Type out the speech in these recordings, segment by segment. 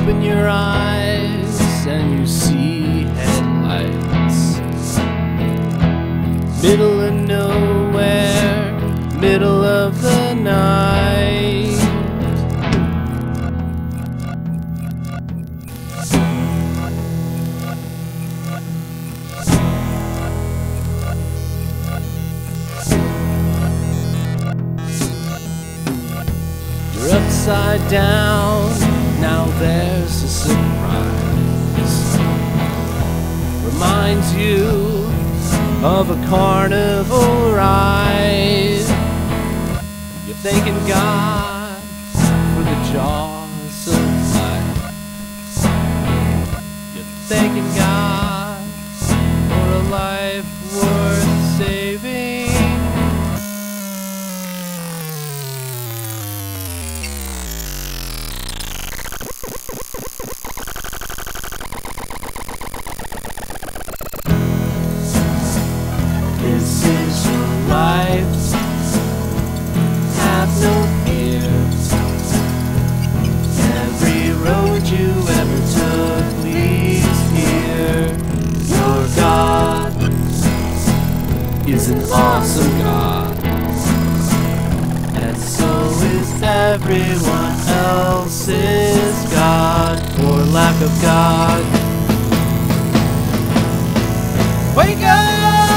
Open your eyes and you see headlights. Middle of nowhere, middle of the night. You're upside down, now there's a surprise. Reminds you of a carnival ride. You're thanking God for the jaws of life. You're thanking God for a life worth saving. This is your life, have no fear. Every road you ever took leads here. Your God is an awesome God, and so is everyone else's God, for lack of God. Wake up!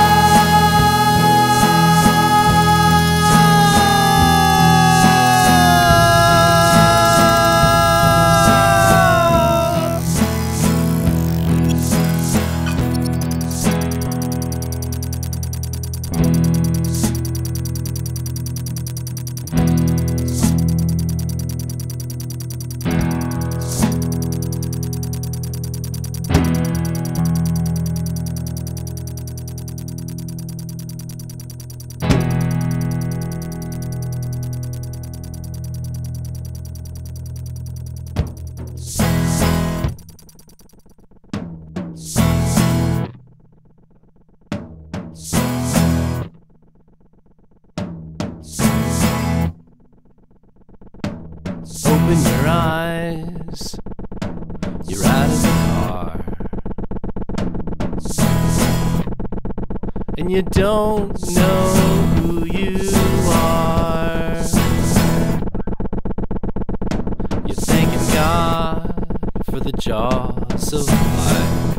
Open your eyes, you're out of the car, and you don't know who you are. You're thanking God for the jaws of life.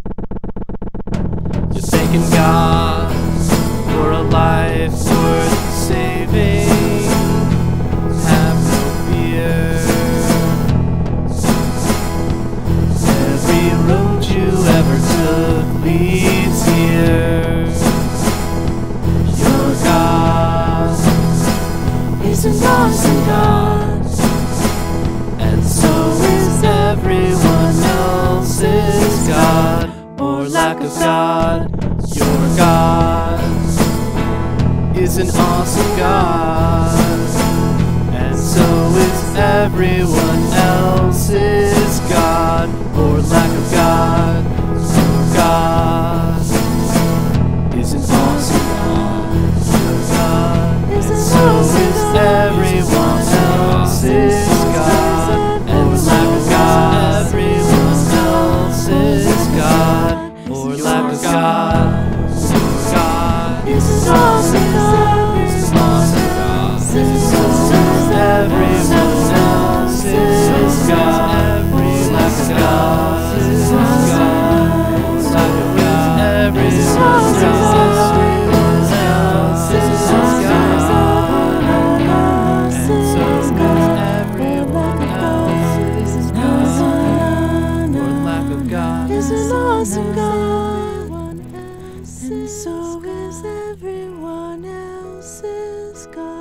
You're thanking God for a life worth saving. Every road you ever took leads here. Your God is an awesome God, and so is everyone else's God, or lack of God. Your God is an awesome God, and so is everyone else's God, or lack of God. Your God is an awesome God. Your God, and so is everyone else's God, and lack of God. Everyone else's God, or lack of God. Your God is an awesome God. Is an awesome God. So is everyone else's God. Every lack of God is God. Lack of God. Everyone else's God. And so is everyone else's God. Or lack of God is an awesome God. And so is everyone else's God.